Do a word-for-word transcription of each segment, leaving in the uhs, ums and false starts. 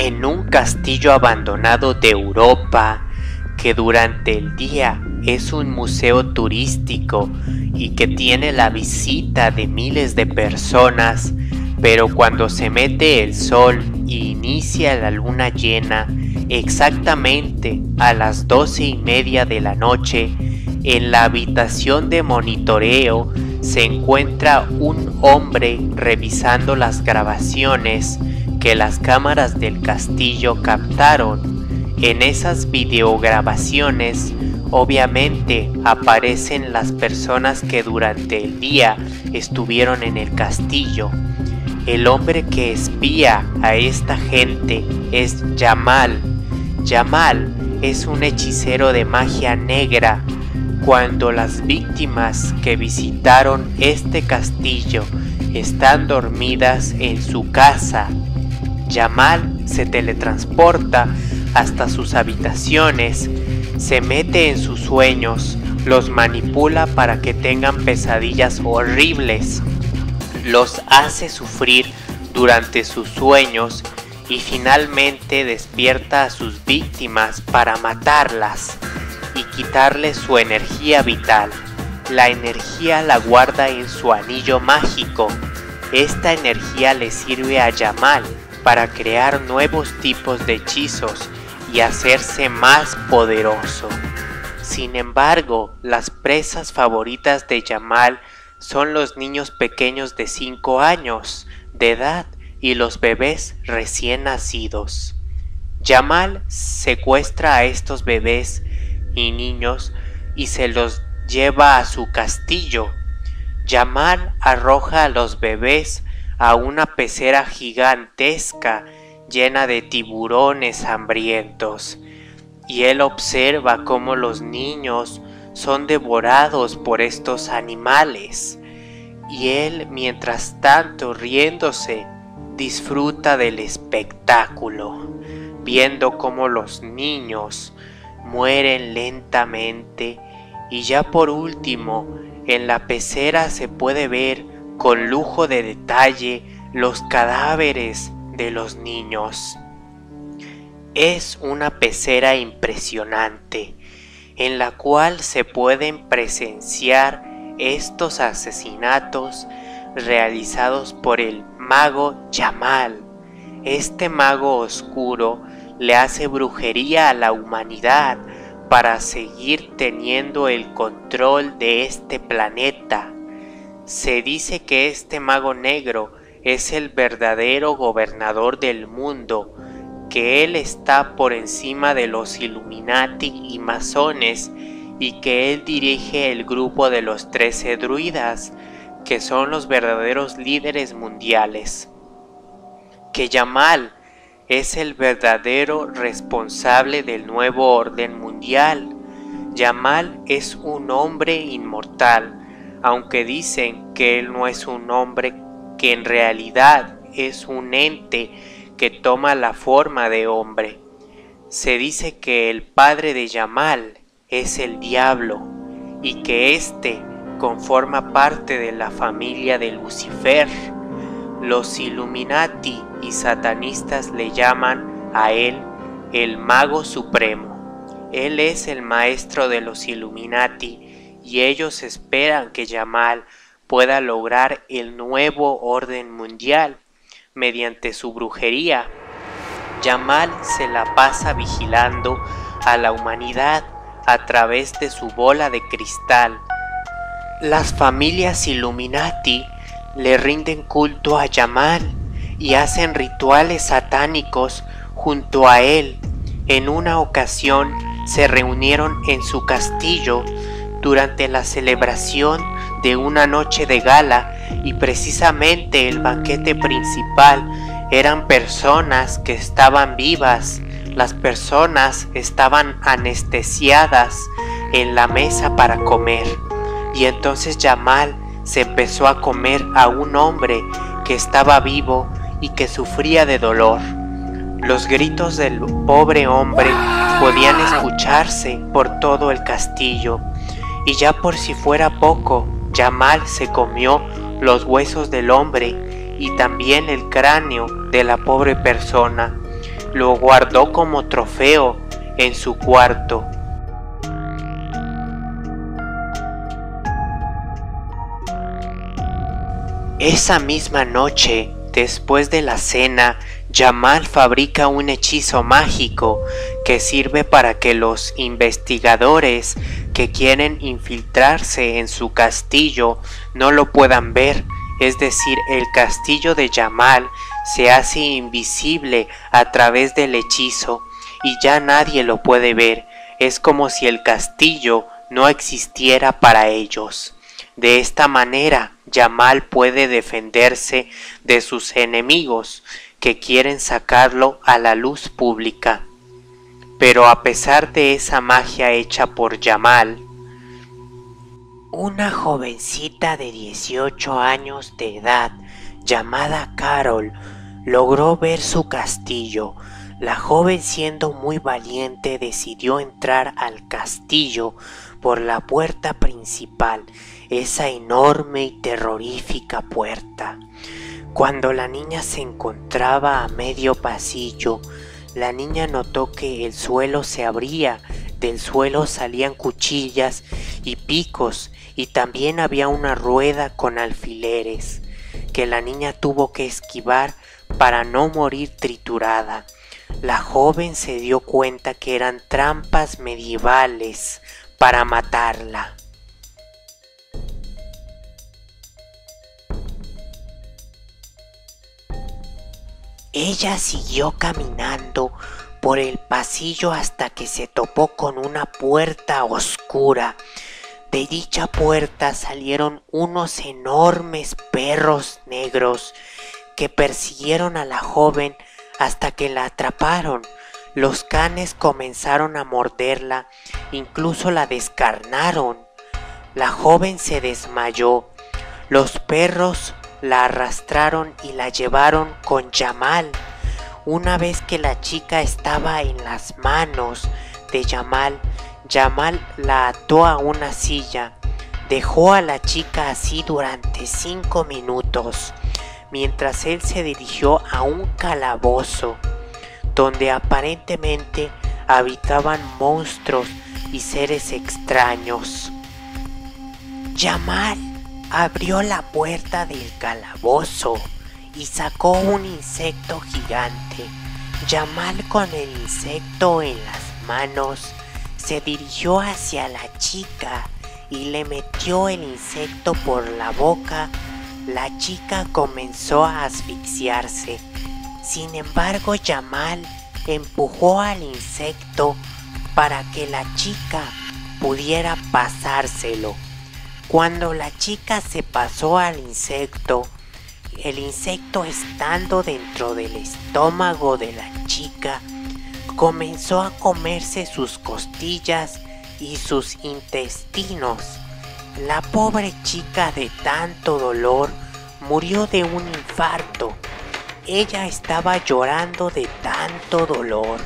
En un castillo abandonado de Europa, que durante el día es un museo turístico y que tiene la visita de miles de personas, pero cuando se mete el sol y inicia la luna llena, exactamente a las doce y media de la noche, en la habitación de monitoreo se encuentra un hombre revisando las grabaciones que las cámaras del castillo captaron. En esas videograbaciones obviamente aparecen las personas que durante el día estuvieron en el castillo. El hombre que espía a esta gente es Jamal. Jamal es un hechicero de magia negra. Cuando las víctimas que visitaron este castillo están dormidas en su casa, Jamal se teletransporta hasta sus habitaciones, se mete en sus sueños, los manipula para que tengan pesadillas horribles, los hace sufrir durante sus sueños y finalmente despierta a sus víctimas para matarlas y quitarles su energía vital. La energía la guarda en su anillo mágico. Esta energía le sirve a Jamal para crear nuevos tipos de hechizos y hacerse más poderoso. Sin embargo, las presas favoritas de Jamal son los niños pequeños de cinco años de edad y los bebés recién nacidos. Jamal secuestra a estos bebés y niños y se los lleva a su castillo. Jamal arroja a los bebés a una pecera gigantesca llena de tiburones hambrientos, y él observa cómo los niños son devorados por estos animales, y él mientras tanto riéndose disfruta del espectáculo, viendo cómo los niños mueren lentamente. Y ya por último, en la pecera se puede ver con lujo de detalle los cadáveres de los niños. Es una pecera impresionante en la cual se pueden presenciar estos asesinatos realizados por el mago Jamal. Este mago oscuro le hace brujería a la humanidad para seguir teniendo el control de este planeta. Se dice que este mago negro es el verdadero gobernador del mundo, que él está por encima de los Illuminati y masones y que él dirige el grupo de los trece druidas, que son los verdaderos líderes mundiales. Que Jamal es el verdadero responsable del nuevo orden mundial. Jamal es un hombre inmortal, aunque dicen que él no es un hombre, que en realidad es un ente que toma la forma de hombre. Se dice que el padre de Jamal es el diablo y que éste conforma parte de la familia de Lucifer. Los Illuminati y satanistas le llaman a él el mago supremo. Él es el maestro de los Illuminati y ellos esperan que Jamal pueda lograr el nuevo orden mundial mediante su brujería. Jamal se la pasa vigilando a la humanidad a través de su bola de cristal. Las familias Illuminati le rinden culto a Jamal y hacen rituales satánicos junto a él. En una ocasión se reunieron en su castillo durante la celebración de una noche de gala, y precisamente el banquete principal eran personas que estaban vivas. Las personas estaban anestesiadas en la mesa para comer, y entonces Jamal se empezó a comer a un hombre que estaba vivo y que sufría de dolor. Los gritos del pobre hombre podían escucharse por todo el castillo, y ya por si fuera poco, Jamal se comió los huesos del hombre y también el cráneo de la pobre persona. lo guardó como trofeo en su cuarto. Esa misma noche, después de la cena, Jamal fabrica un hechizo mágico que sirve para que los investigadores que quieren infiltrarse en su castillo no lo puedan ver. Es decir, el castillo de Jamal se hace invisible a través del hechizo y ya nadie lo puede ver. Es como si el castillo no existiera para ellos. De esta manera, Jamal puede defenderse de sus enemigos que quieren sacarlo a la luz pública. Pero a pesar de esa magia hecha por Jamal, una jovencita de dieciocho años de edad llamada Carol logró ver su castillo. La joven, siendo muy valiente, decidió entrar al castillo por la puerta principal, esa enorme y terrorífica puerta. Cuando la niña se encontraba a medio pasillo, la niña notó que el suelo se abría, del suelo salían cuchillas y picos, y también había una rueda con alfileres, que la niña tuvo que esquivar para no morir triturada. La joven se dio cuenta que eran trampas medievales para matarla. Ella siguió caminando por el pasillo hasta que se topó con una puerta oscura. De dicha puerta salieron unos enormes perros negros que persiguieron a la joven hasta que la atraparon. Los canes comenzaron a morderla, incluso la descarnaron. La joven se desmayó. Los perros la arrastraron y la llevaron con Jamal. Una vez que la chica estaba en las manos de Jamal, Jamal la ató a una silla. Dejó a la chica así durante cinco minutos, mientras él se dirigió a un calabozo, donde aparentemente habitaban monstruos y seres extraños. Jamal abrió la puerta del calabozo y sacó un insecto gigante. Jamal, con el insecto en las manos, se dirigió hacia la chica y le metió el insecto por la boca. La chica comenzó a asfixiarse. Sin embargo, Jamal empujó al insecto para que la chica pudiera pasárselo. Cuando la chica se pasó al insecto, el insecto, estando dentro del estómago de la chica, comenzó a comerse sus costillas y sus intestinos. La pobre chica, de tanto dolor, murió de un infarto. Ella estaba llorando de tanto dolor.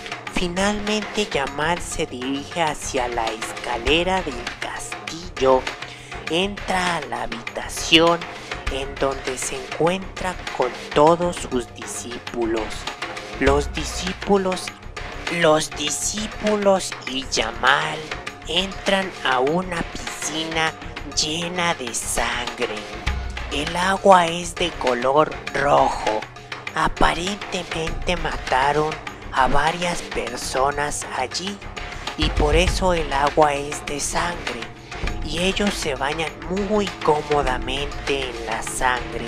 Finalmente, Jamal se dirige hacia la escalera del castillo. Entra a la habitación en donde se encuentra con todos sus discípulos. Los discípulos, los discípulos y Jamal entran a una piscina llena de sangre. El agua es de color rojo. Aparentemente mataron a varias personas allí y por eso el agua es de sangre. Y ellos se bañan muy cómodamente en la sangre.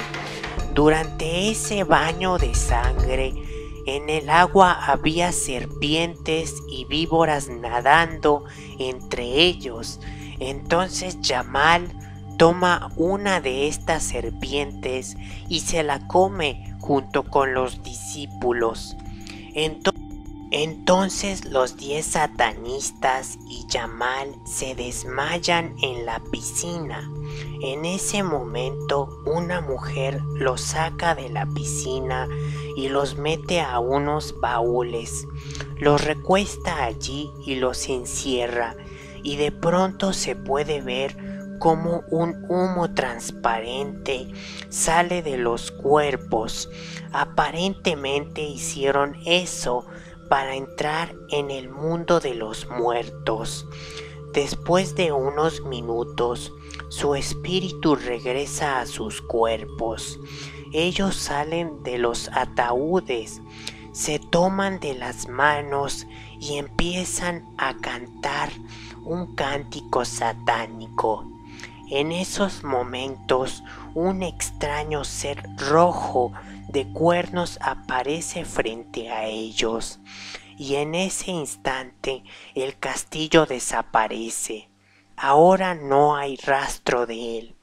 Durante ese baño de sangre, en el agua había serpientes y víboras nadando entre ellos. Entonces Jamal toma una de estas serpientes y se la come junto con los discípulos. Entonces Entonces los diez satanistas y Jamal se desmayan en la piscina. En ese momento, una mujer los saca de la piscina y los mete a unos baúles. Los recuesta allí y los encierra, y de pronto se puede ver como un humo transparente sale de los cuerpos. Aparentemente hicieron eso para entrar en el mundo de los muertos. Después de unos minutos, su espíritu regresa a sus cuerpos. Ellos salen de los ataúdes, se toman de las manos y empiezan a cantar un cántico satánico. En esos momentos, un extraño ser rojo de cuernos aparece frente a ellos, y en ese instante el castillo desaparece. Ahora no hay rastro de él,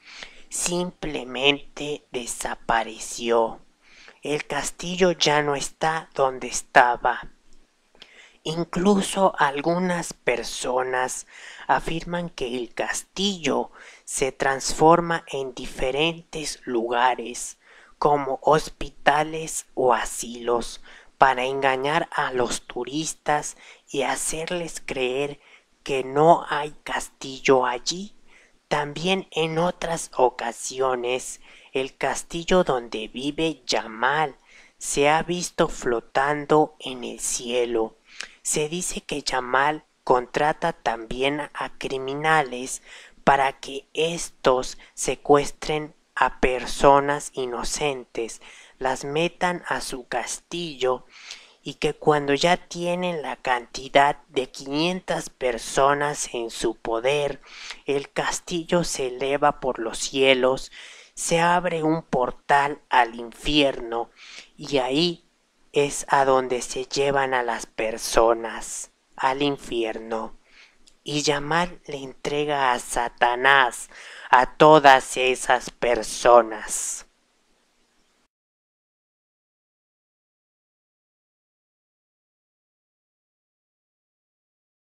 simplemente desapareció. El castillo ya no está donde estaba. Incluso algunas personas afirman que el castillo se transforma en diferentes lugares, como hospitales o asilos, para engañar a los turistas y hacerles creer que no hay castillo allí. También en otras ocasiones, el castillo donde vive Jamal se ha visto flotando en el cielo. Se dice que Jamal contrata también a criminales para que éstos secuestren a personas inocentes, las metan a su castillo, y que cuando ya tienen la cantidad de quinientas personas en su poder, el castillo se eleva por los cielos, se abre un portal al infierno, y ahí es a donde se llevan a las personas, al infierno. Y Jamal le entrega a Satanás a todas esas personas.